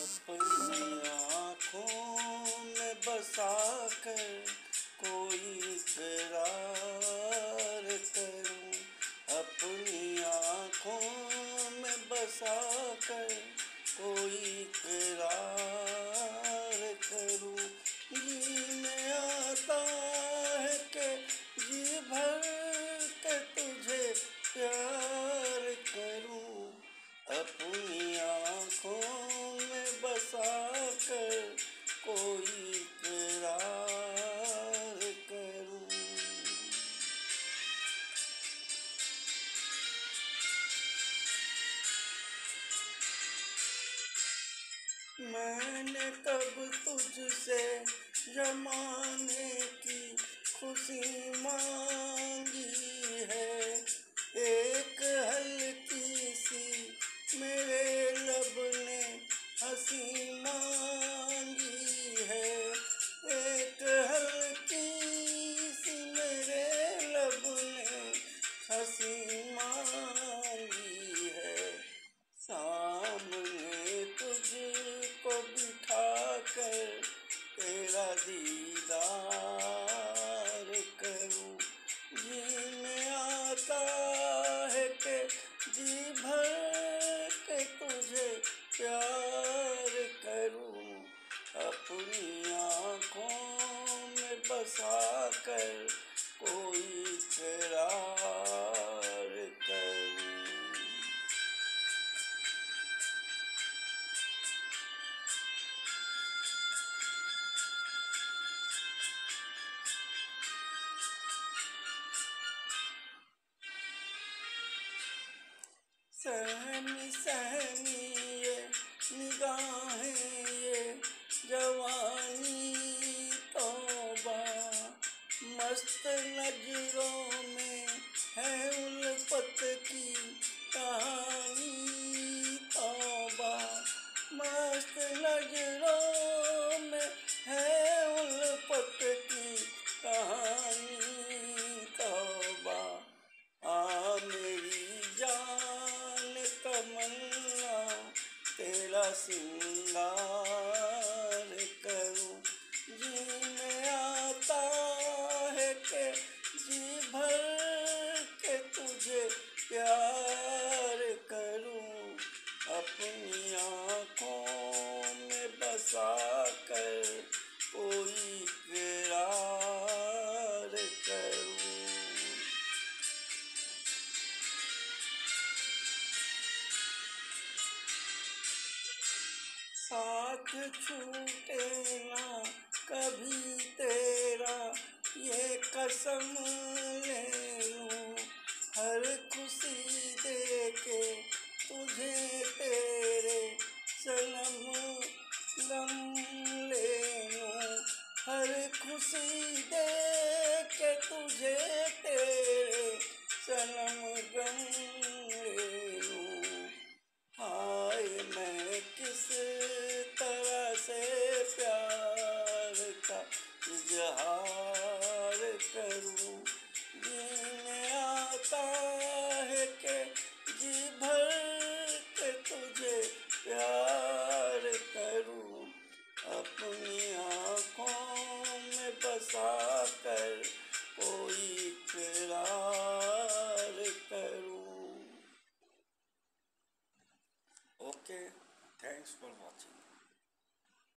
अपनी आँखों में बसा कर कोई करार करूं, अपनी आँखों में बसा कर कोई करार करूं। जी में आता है कि जी भर के तुझे प्यार करूं, अपनी आँखों में बसा कर कोई करार करूं। मैंने कब तुझसे जमाने की खुशी मांगी है, एक हल्की सी मेरे लब ने हंसी मांगी है, एक हल्की सी मेरे लब ने हंसी मांगी है। सामने तुझको बिठा कर तेरा दीदार करूं, जी में आता है कि जी भर के तुझे प्यार करूं, अपनी आँखों में बसा कर कोई करार करूं। सहमी सहमी ये निगाहें, ये जवानी तौबा, मस्त नजरों में है उल्फत की कहानी तौबा, मस्त नजरों में है उल्फत की कहानी तौबा। आ मेरी जान तमन्ना तेरा सिंगार करूं, जी में आता है कि जी भर के तुझे प्यार करूं, अपनी आँखों में बसा कर कोई करार करूं। साथ छूटे ना कभी तेरा ये कसम ले लूं, हर खुशी दे के तुझे तेरे सनम गम ले लूं, हर खुशी दे के तुझे तेरे सनम गम ले लूं। हाय मैं किस तरह से प्यार का इजहार करूं, जी में आता है कि जी भर के तुझे प्यार करूं, अपनी आँखों में बसा कर कोई करार करूं। Okay, thanks for watching.